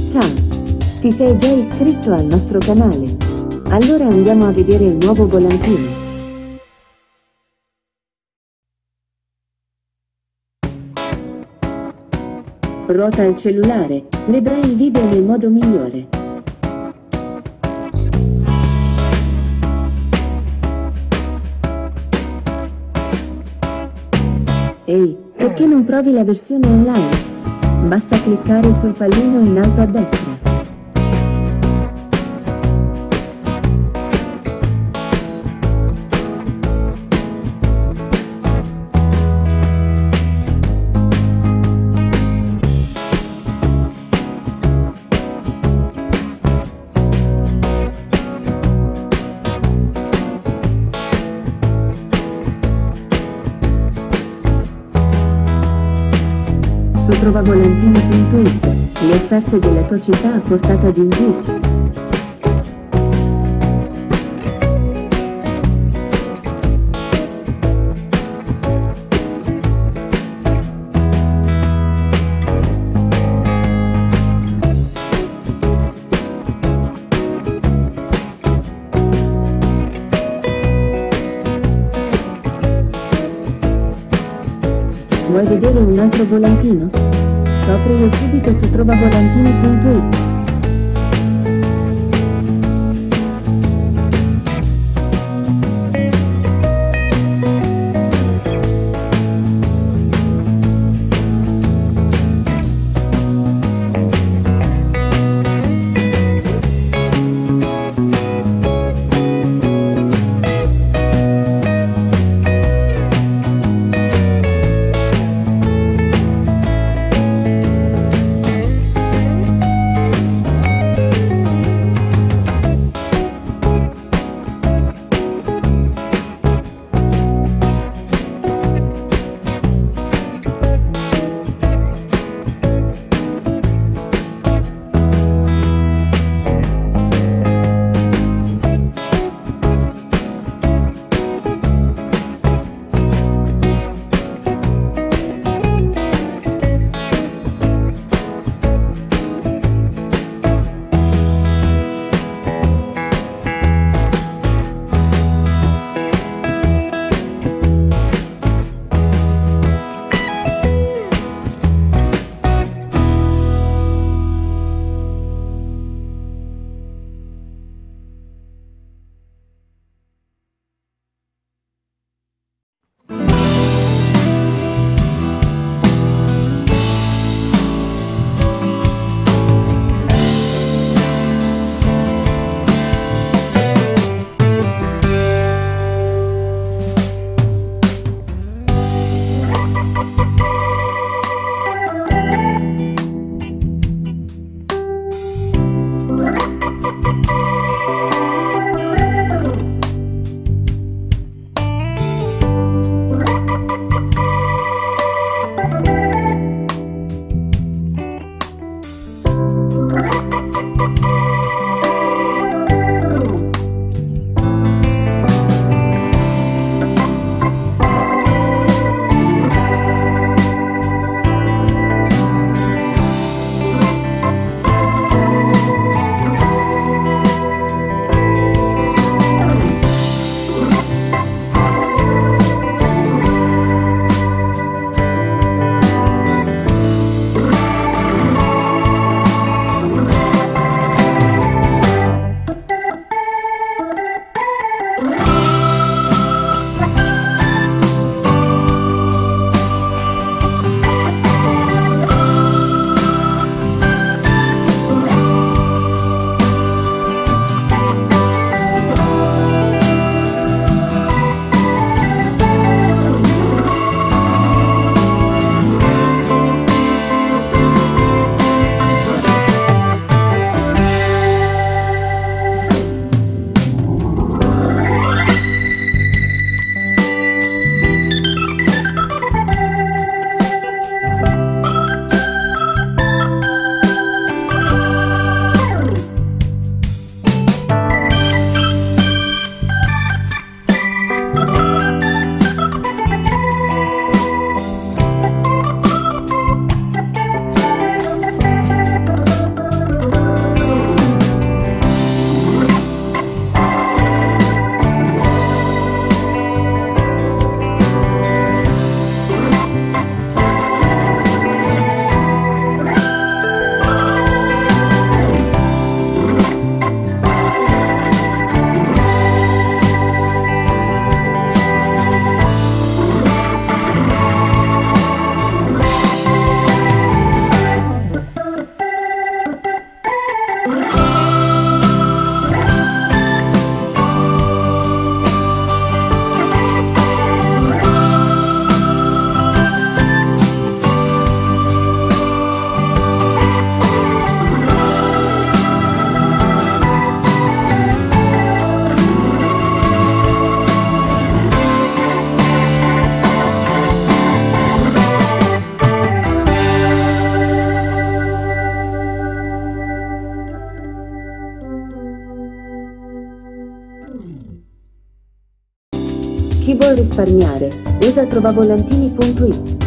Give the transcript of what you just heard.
Ciao! Ti sei già iscritto al nostro canale? Allora andiamo a vedere il nuovo volantino. Ruota il cellulare, vedrai i video nel modo migliore. Ehi, perché non provi la versione online? Basta cliccare sul pallino in alto a destra. Su trovavolantini.it, le offerte della tua città a portata di un clic. Vuoi vedere un altro volantino? Scoprilo subito su trovavolantini.it. Chi vuol risparmiare, usa trovavolantini.it.